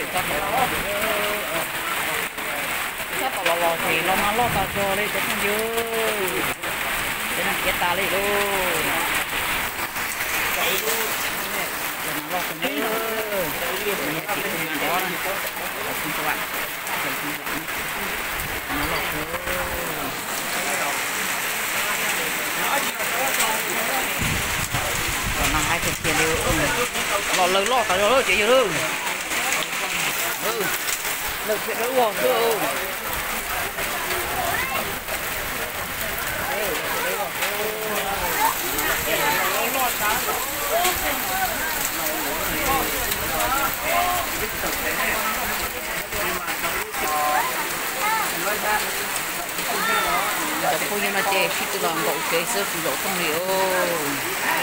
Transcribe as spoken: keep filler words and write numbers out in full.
chắc là chắc là lò thì lo mà lo tao cho đi cho thằng dư để làm chết ta đi luôn để nó lo con nhớ mình chỉ cùng đó nè xin các bạn xin các bạn nó lo còn năng ai thực hiện đều lo lời lo tao lo chị dư ừ lực sẽ đỡ buồn chứ Phu nhân là chè, khi tôi làm bộ kế sơ phụ lộ không hiểu